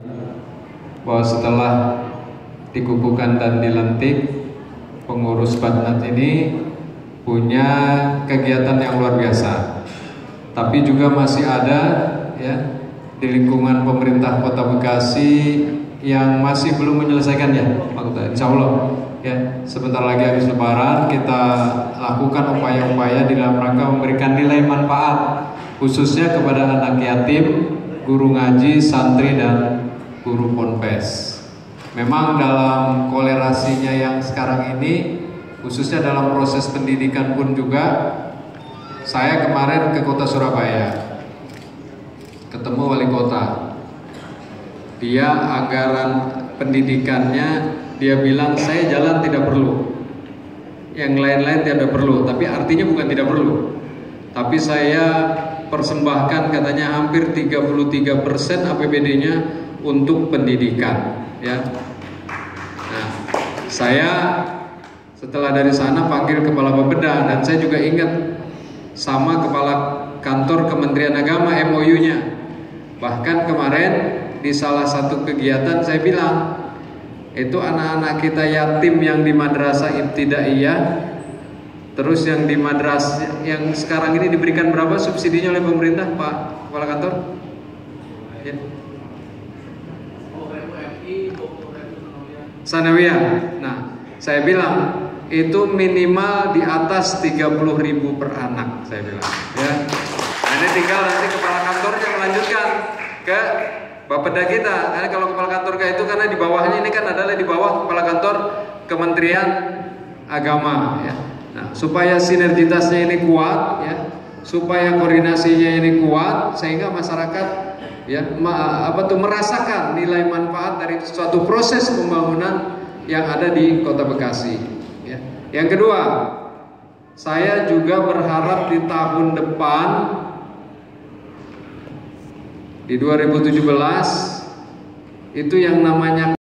bahwa setelah dikukuhkan dan dilantik, pengurus Batnat ini punya kegiatan yang luar biasa. Tapi juga masih ada ya di lingkungan pemerintah Kota Bekasi yang masih belum menyelesaikannya. Insya Allah ya sebentar lagi habis Lebaran kita lakukan upaya-upaya di dalam rangka memberikan nilai manfaat khususnya kepada anak yatim, guru ngaji, santri dan guru ponpes. Memang dalam kolerasinya yang sekarang ini, khususnya dalam proses pendidikan pun juga, saya kemarin ke kota Surabaya, ketemu wali kota. Dia anggaran pendidikannya, dia bilang saya jalan tidak perlu, yang lain-lain tidak perlu. Tapi artinya bukan tidak perlu, tapi saya persembahkan katanya hampir 33% APBD-nya untuk pendidikan ya. Nah, saya setelah dari sana panggil kepala Bapeda dan saya juga ingat sama kepala kantor Kementerian Agama MOU-nya. Bahkan kemarin di salah satu kegiatan saya bilang itu anak-anak kita yatim yang di madrasah ibtidaiyah, terus yang di madrasah yang sekarang ini diberikan berapa subsidinya oleh pemerintah, Pak Kepala Kantor? Ya. Sanawiyah. Nah, saya bilang itu minimal di atas 30.000 per anak, saya bilang. Ya. Nah, ini tinggal nanti kepala kantornya melanjutkan ke Bapeda kita. Karena kalau kepala kantor itu karena di bawahnya ini kan adalah di bawah kepala kantor Kementerian Agama. Ya. Nah, supaya sinergitasnya ini kuat, ya, supaya koordinasinya ini kuat, sehingga masyarakat ya merasakan nilai manfaat dari suatu proses pembangunan yang ada di Kota Bekasi. Ya. Yang kedua, saya juga berharap di tahun depan di 2017 itu yang namanya